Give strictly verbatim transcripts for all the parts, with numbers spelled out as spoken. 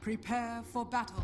Prepare for battle.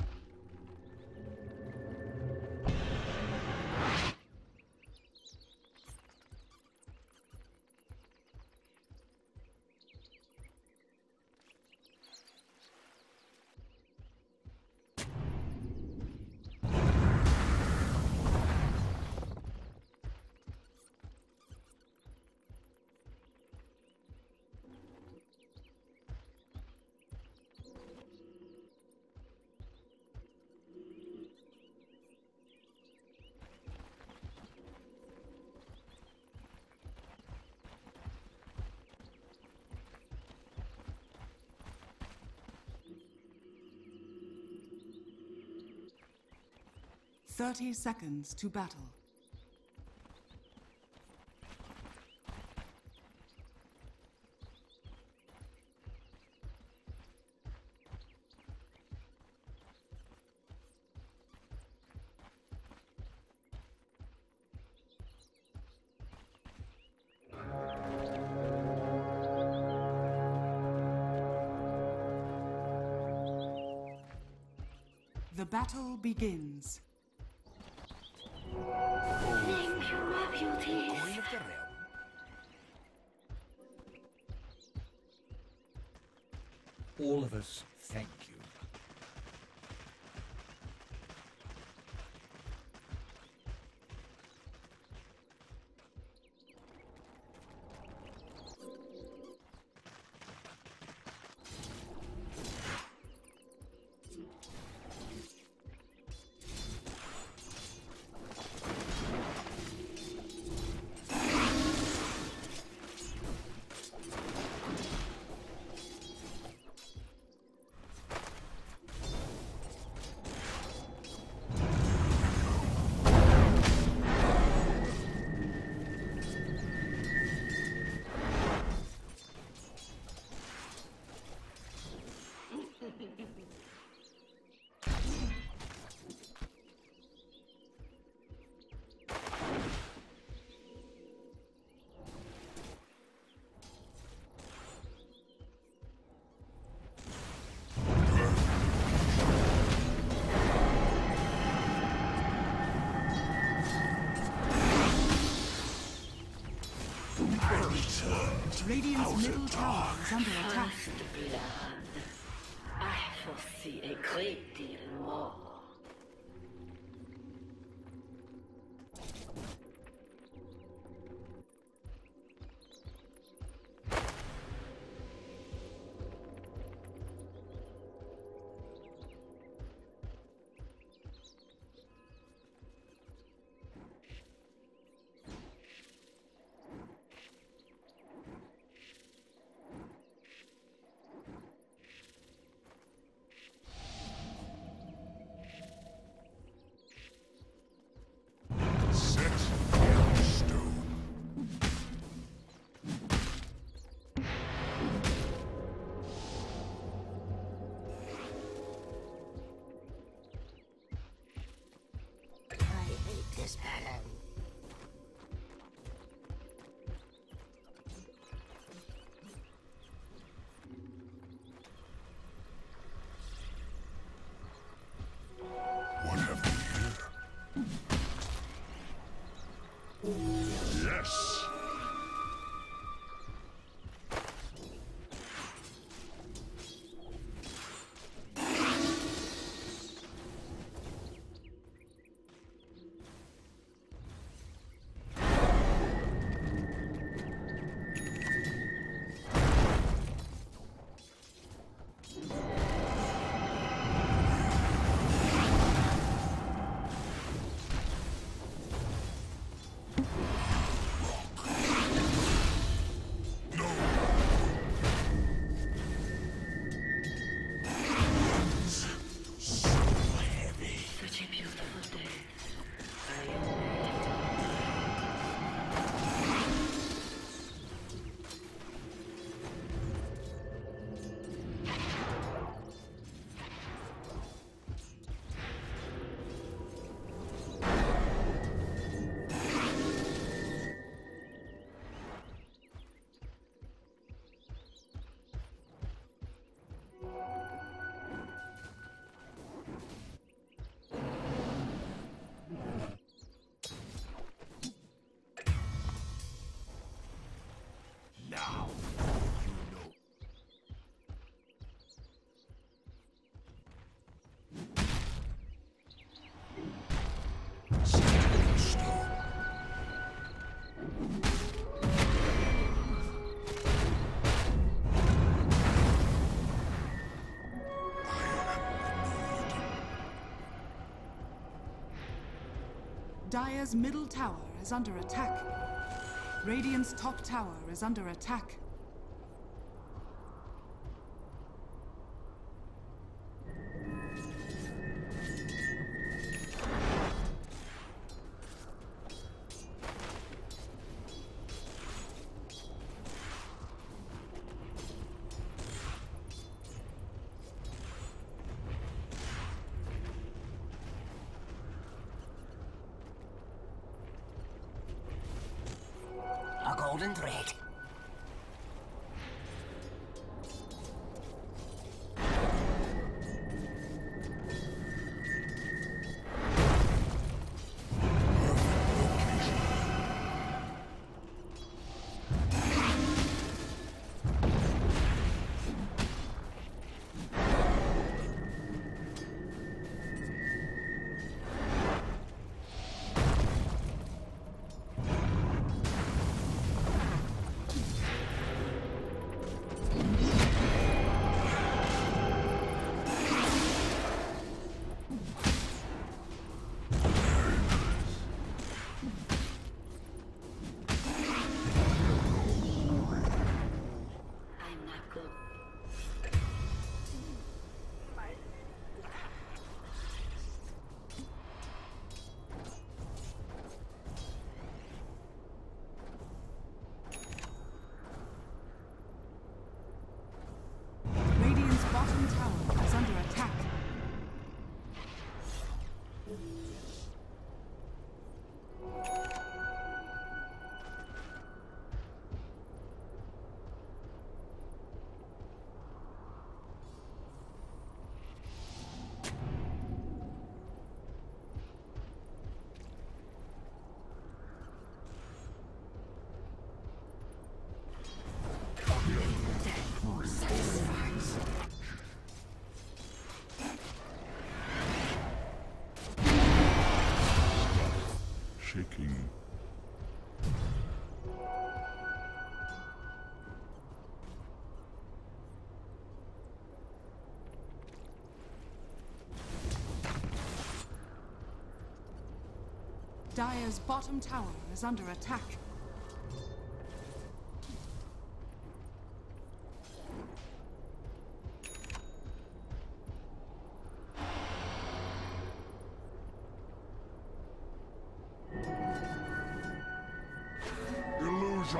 Thirty seconds to battle. The battle begins. Thank you, my beauties. Coin of the realm. All of us thank you. Radiant's middle tower is under attack. First blood. I foresee a great deal more. This battle. What have we here? Yes! Dire's middle tower is under attack. Radiant's top tower is under attack. A golden thread. Bottom tower is under attack. Shaking. Dire's bottom tower is under attack. Illusion.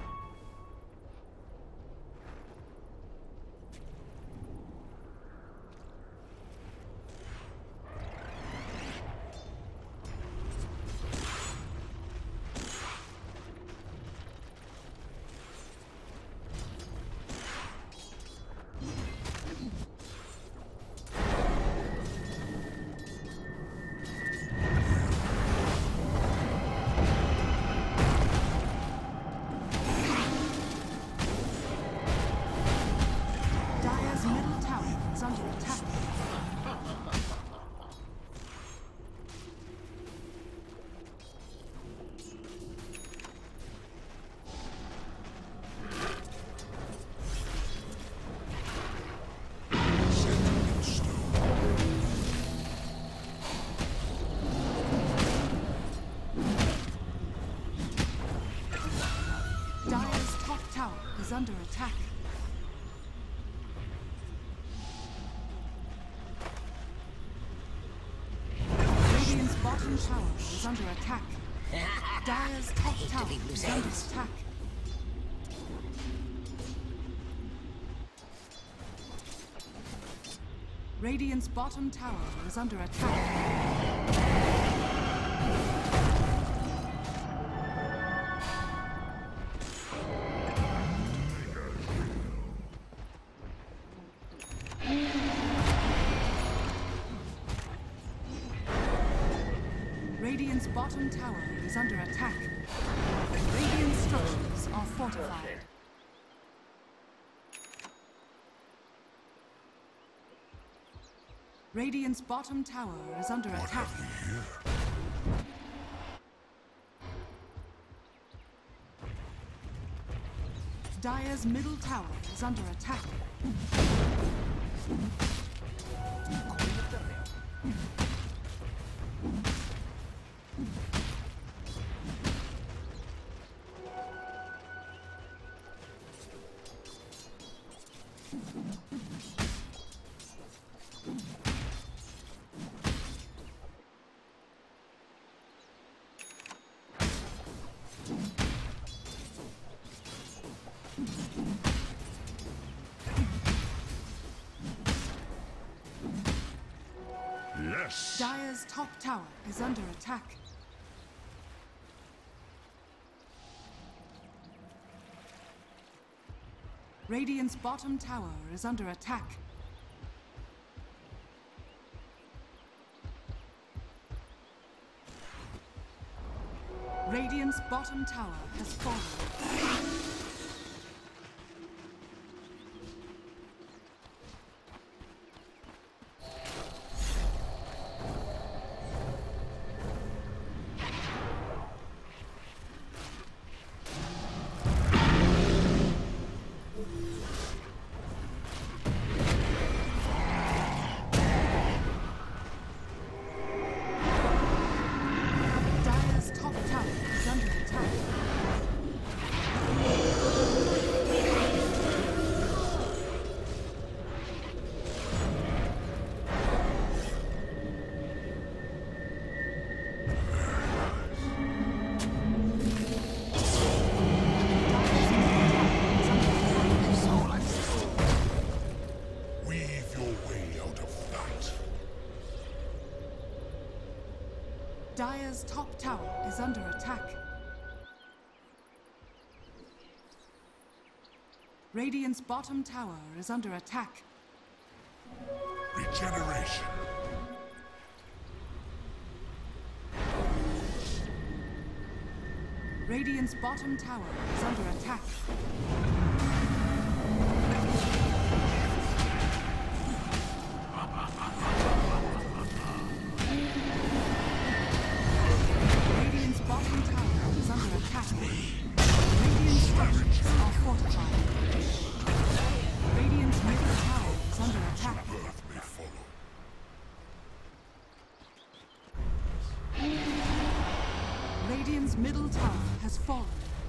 Is under attack. Radiant's bottom tower is under attack. Dire's top tower is under attack. Radiant's bottom tower is under attack. Radiant's bottom tower is under attack. Radiant structures are fortified. Radiant's bottom tower is under attack. Dire's middle tower is under attack. Yes. Dire's top tower is under attack. Radiant's bottom tower is under attack. Radiant's bottom tower has fallen. Dire's top tower is under attack. Radiant's bottom tower is under attack. Regeneration. Radiant's bottom tower is under attack. Radiant's bottom tower is under attack. Radiant's structures are fortified. Radiant's middle tower is under attack. Birth may follow. Radiant's middle tower has fallen.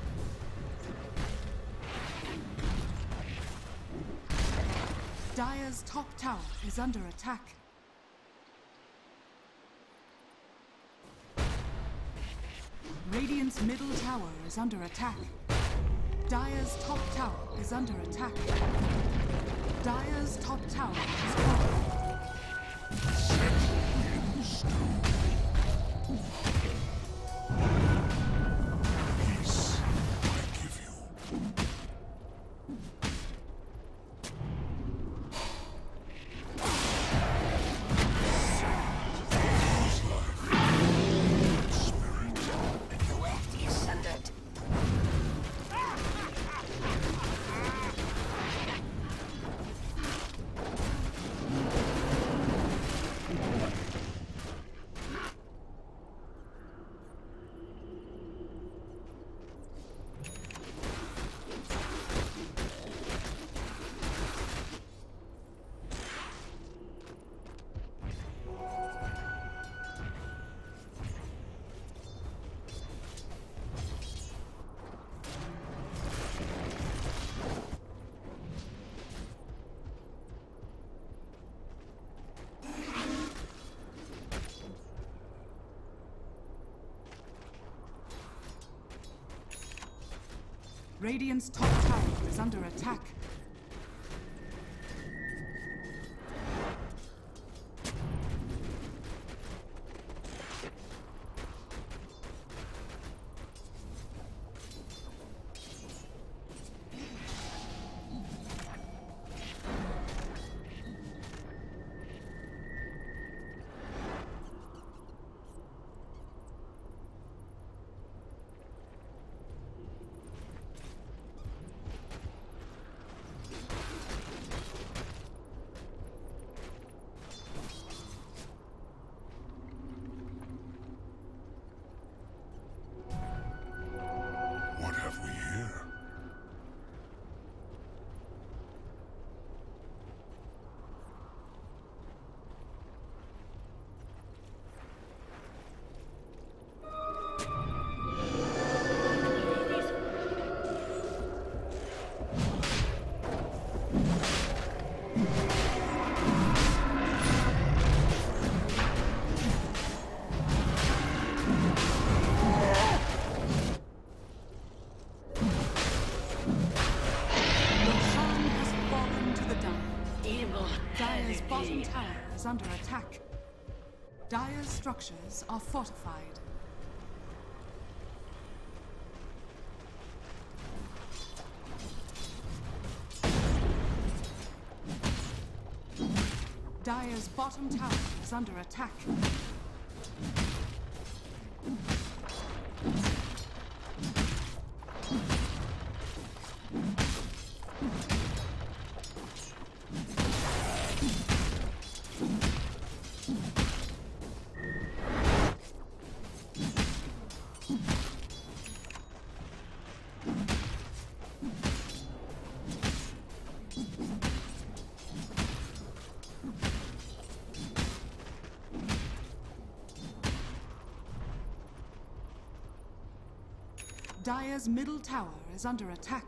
Dire's top tower is under attack. Radiant's middle tower is under attack. Dire's top tower is under attack. Dire's top tower is fallen. Peace, I give you. Radiant's top tower is under attack. is under attack. Dire's structures are fortified. Dire's bottom tower is under attack. Dire's middle tower is under attack.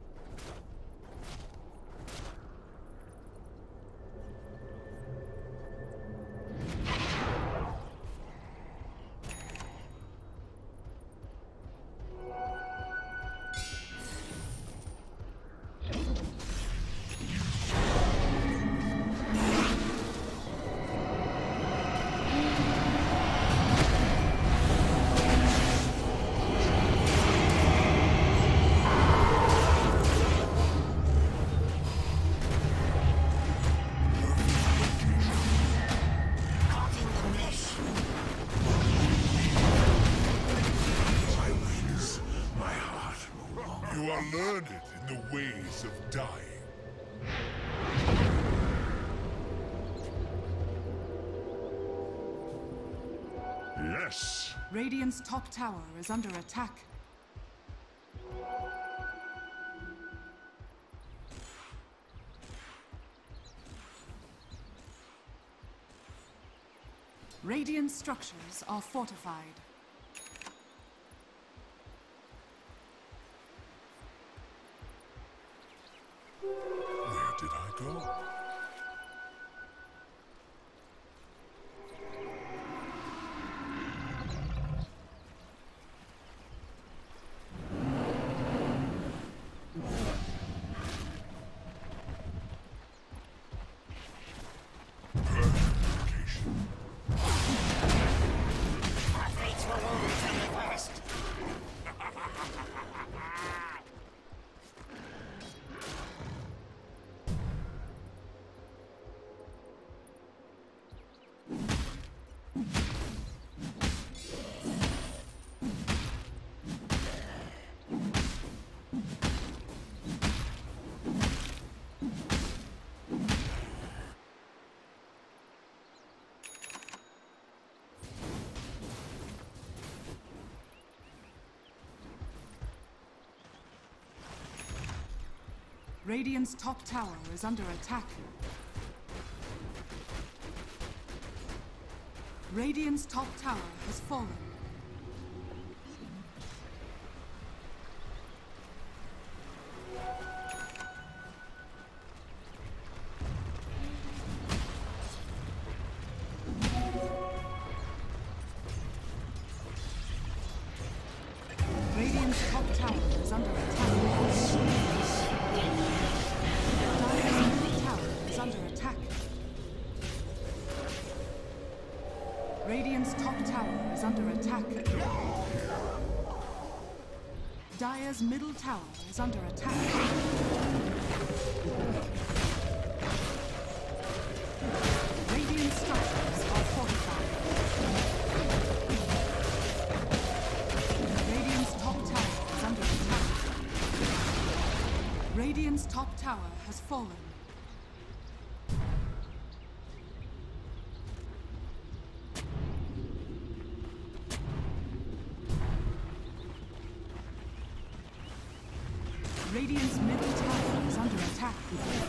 You are learned in the ways of dying. Yes. Radiant's top tower is under attack. Radiant structures are fortified. Where did I go? Radiant's top tower is under attack. Radiant's top tower has fallen. Radiant's top tower is under attack. Radiant's top tower is under attack. Dire's middle tower is under attack. Radiant structures are fortified. Radiant's top tower is under attack. Radiant's top tower has fallen. Radiant's middle tower is under attack.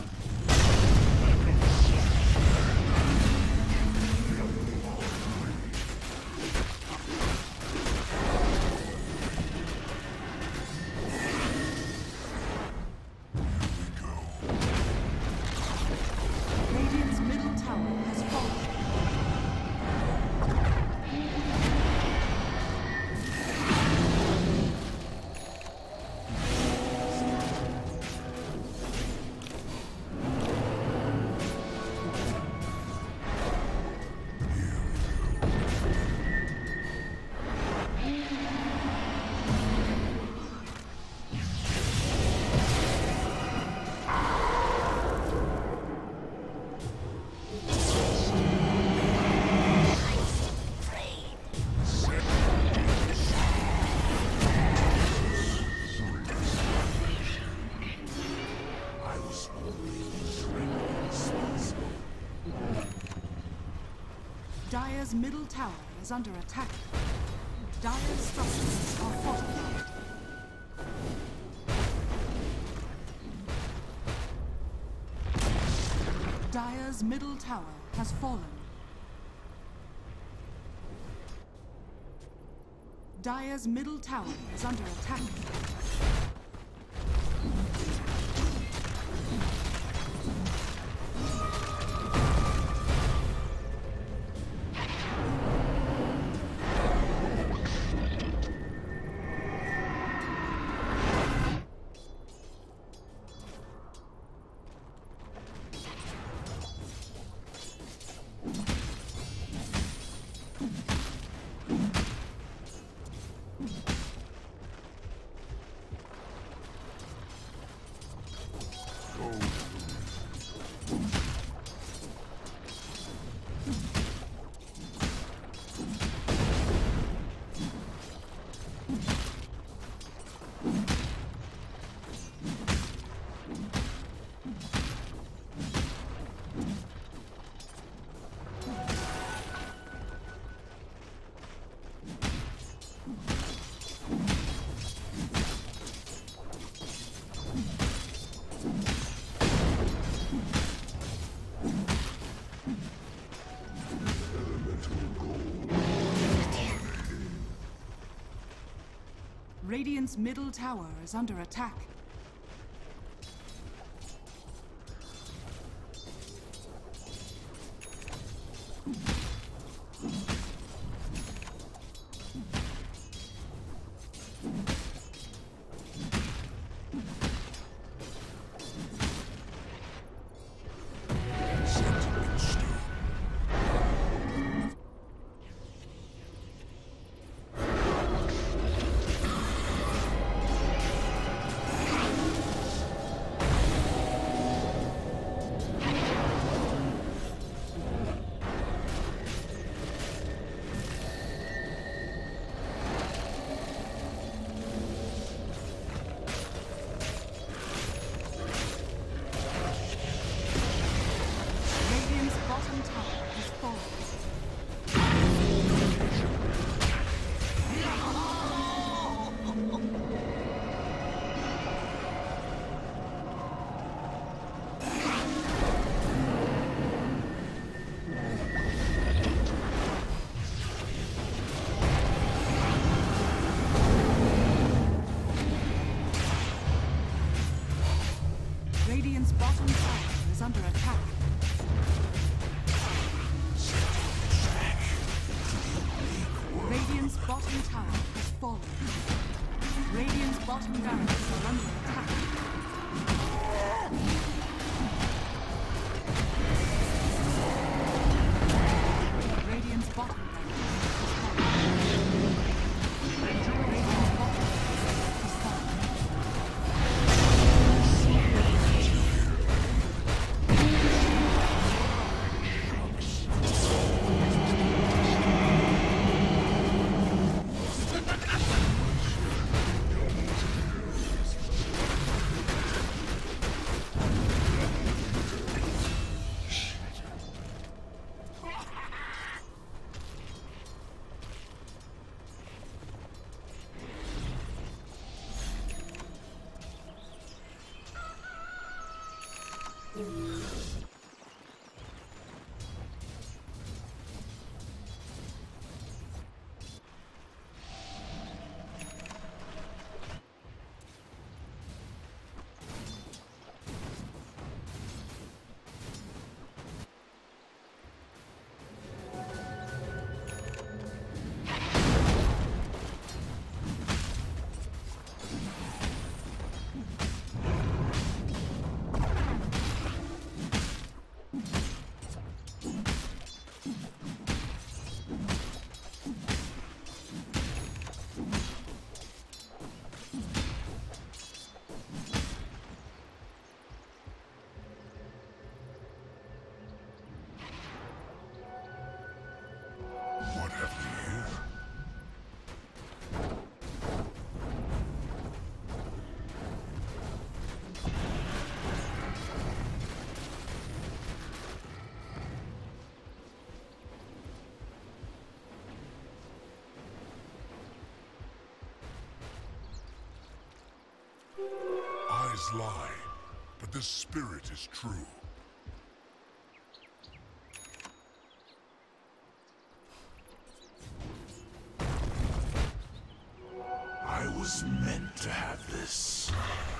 Radiant's middle tower has fallen. Dire's middle tower is under attack. Dire's structures are fortified. Dire's middle tower has fallen. Dire's middle tower is under attack. Radiant's middle tower is under attack. Radiant's bottom tower is under attack. Radiant's bottom tower has fallen. Radiant's bottom barracks are under attack. Radiant's bottom barracks has fallen. Radiant's bottom barracks has fallen. Words lie, but the spirit is true. I was meant to have this.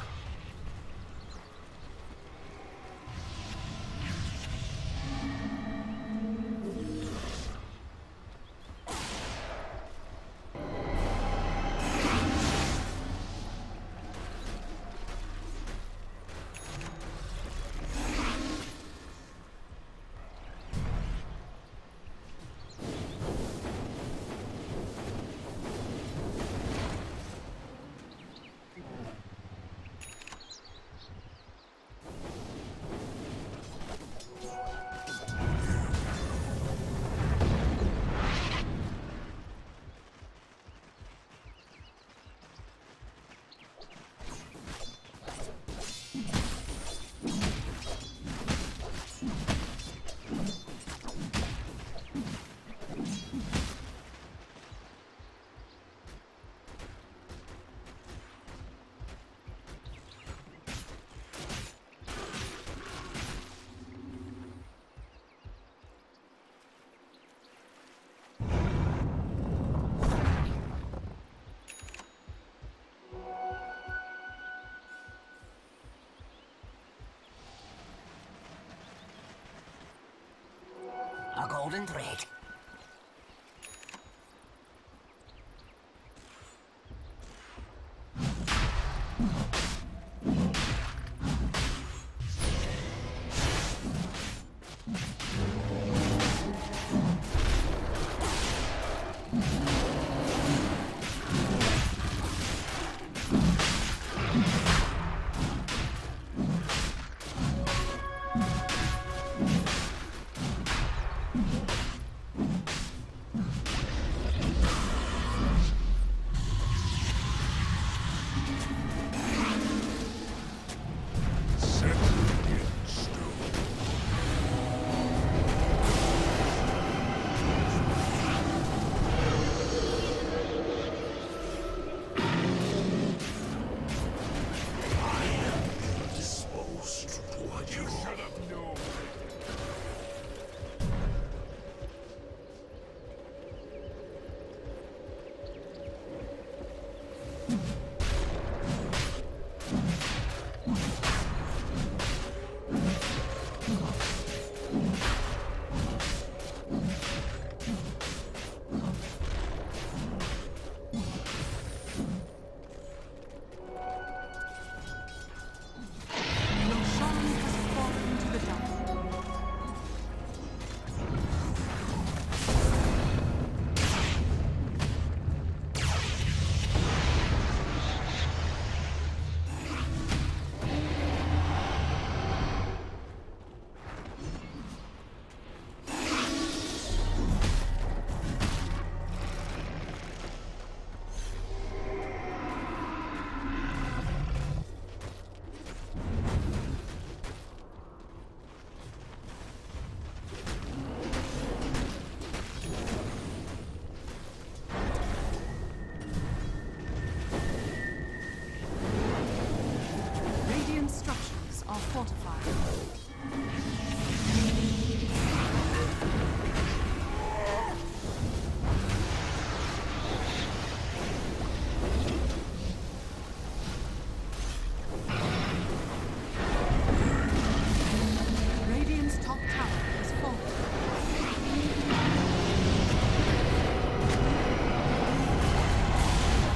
A golden thread.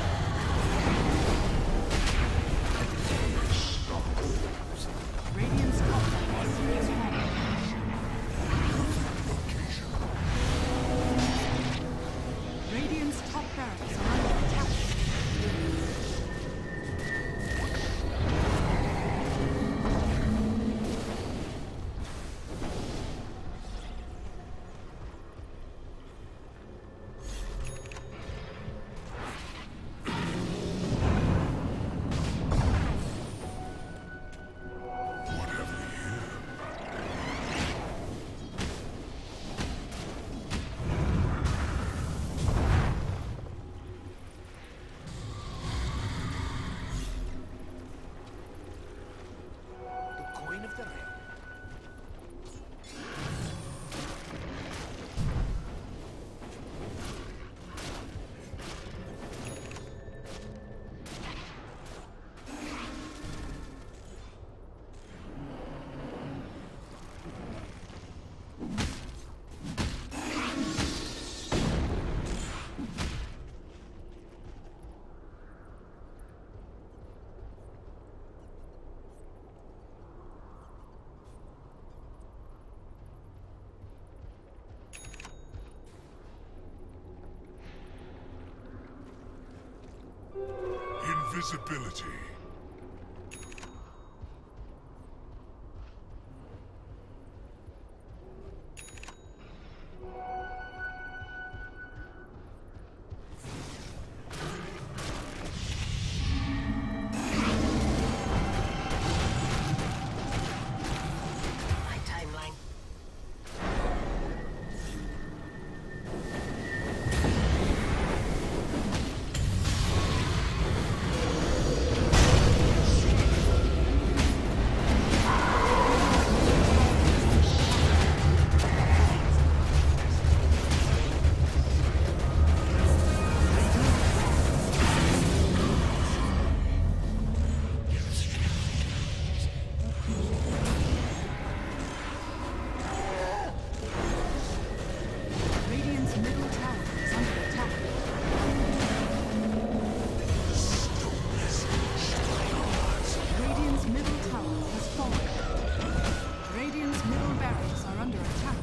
Radiant invisibility. My timeline. Radiant's middle tower is under attack. Radiant's middle tower has fallen. Radiant's middle barracks are under attack.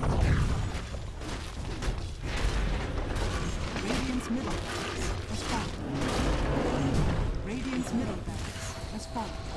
Radiant's middle barracks has fallen. Radiant's middle barracks has fallen.